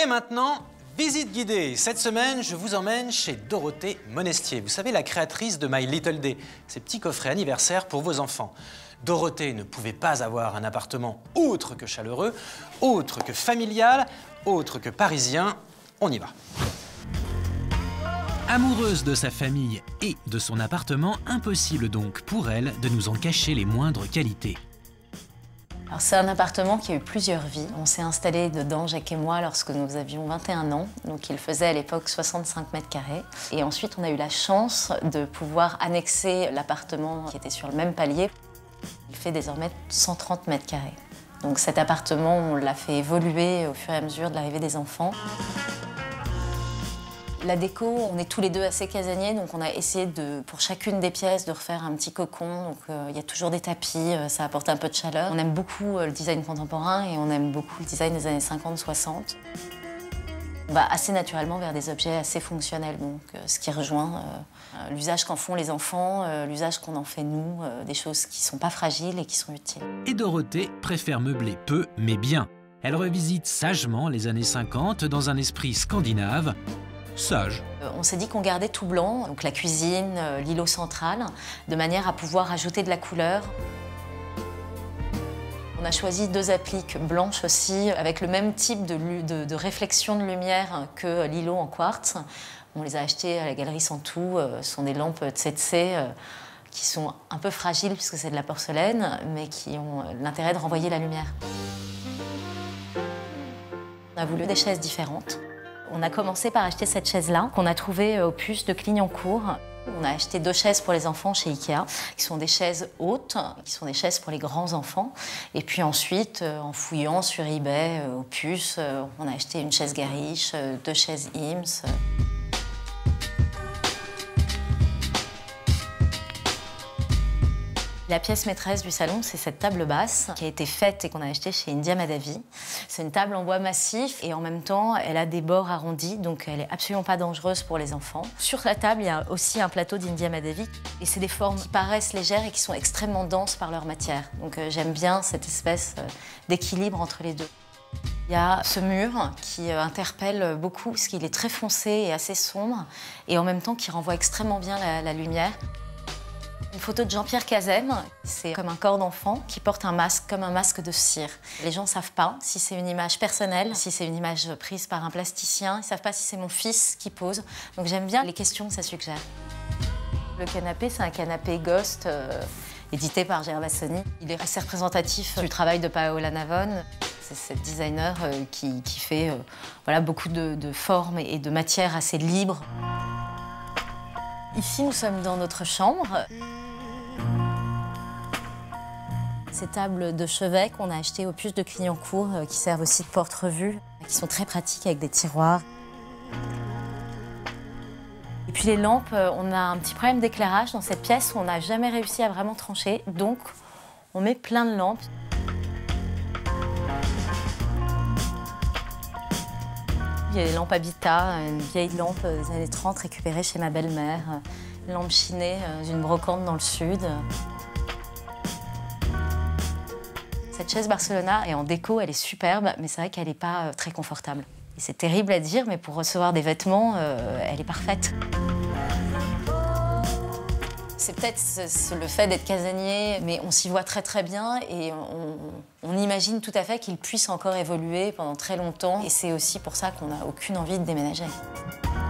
maintenant, visite guidée. Cette semaine, je vous emmène chez Dorothée Monestier. Vous savez, la créatrice de My Little Day, ces petits coffrets anniversaires pour vos enfants. Dorothée ne pouvait pas avoir un appartement autre que chaleureux, autre que familial, autre que parisien. On y va. Amoureuse de sa famille et de son appartement, impossible donc pour elle de nous en cacher les moindres qualités. Alors c'est un appartement qui a eu plusieurs vies. On s'est installés dedans, Jacques et moi, lorsque nous avions 21 ans. Donc il faisait à l'époque 65 mètres carrés. Et ensuite, on a eu la chance de pouvoir annexer l'appartement qui était sur le même palier. Il fait désormais 130 mètres carrés. Donc cet appartement, on l'a fait évoluer au fur et à mesure de l'arrivée des enfants. La déco, on est tous les deux assez casaniers, donc on a essayé pour chacune des pièces de refaire un petit cocon. Donc il y a toujours des tapis, ça apporte un peu de chaleur. On aime beaucoup le design contemporain et on aime beaucoup le design des années 50-60. On va assez naturellement vers des objets assez fonctionnels, donc ce qui rejoint l'usage qu'en font les enfants, l'usage qu'on en fait nous, des choses qui ne sont pas fragiles et qui sont utiles. Et Dorothée préfère meubler peu mais bien. Elle revisite sagement les années 50 dans un esprit scandinave. Sage. On s'est dit qu'on gardait tout blanc, donc la cuisine, l'îlot central, de manière à pouvoir ajouter de la couleur. On a choisi 2 appliques blanches aussi, avec le même type de réflexion de lumière que l'îlot en quartz. On les a achetées à la galerie Santou, ce sont des lampes Tsetse qui sont un peu fragiles puisque c'est de la porcelaine, mais qui ont l'intérêt de renvoyer la lumière. On a voulu des chaises différentes. On a commencé par acheter cette chaise-là, qu'on a trouvée au Puce de Clignancourt. On a acheté 2 chaises pour les enfants chez Ikea, qui sont des chaises hautes, qui sont des chaises pour les grands enfants. Et puis ensuite, en fouillant sur eBay, au Puce, on a acheté une chaise Garish, 2 chaises Ims. La pièce maîtresse du salon, c'est cette table basse qui a été faite et qu'on a achetée chez India Madhavi. C'est une table en bois massif et en même temps, elle a des bords arrondis, donc elle n'est absolument pas dangereuse pour les enfants. Sur la table, il y a aussi un plateau d'India Madhavi et c'est des formes qui paraissent légères et qui sont extrêmement denses par leur matière. Donc j'aime bien cette espèce d'équilibre entre les deux. Il y a ce mur qui interpelle beaucoup parce qu'il est très foncé et assez sombre et en même temps qui renvoie extrêmement bien la lumière. Une photo de Jean-Pierre Cazem, c'est comme un corps d'enfant qui porte un masque, comme un masque de cire. Les gens ne savent pas si c'est une image personnelle, si c'est une image prise par un plasticien. Ils ne savent pas si c'est mon fils qui pose. Donc j'aime bien les questions que ça suggère. Le canapé, c'est un canapé Ghost, édité par Gervasoni. Il est assez représentatif du travail de Paola Navone. C'est cette designer qui fait voilà, beaucoup de formes et de matières assez libres. Ici, nous sommes dans notre chambre. Ces tables de chevet qu'on a achetées au Puce de Clignancourt, qui servent aussi de porte-revue, qui sont très pratiques avec des tiroirs. Et puis les lampes, on a un petit problème d'éclairage dans cette pièce où on n'a jamais réussi à vraiment trancher, donc on met plein de lampes. Il y a les lampes Habitat, une vieille lampe des années 30 récupérée chez ma belle-mère, une lampe chinée d'une brocante dans le sud. Cette chaise Barcelona est en déco, elle est superbe, mais c'est vrai qu'elle n'est pas très confortable. Et c'est terrible à dire, mais pour recevoir des vêtements, elle est parfaite. C'est peut-être le fait d'être casanier, mais on s'y voit très très bien et on imagine tout à fait qu'il puisse encore évoluer pendant très longtemps. Et c'est aussi pour ça qu'on n'a aucune envie de déménager.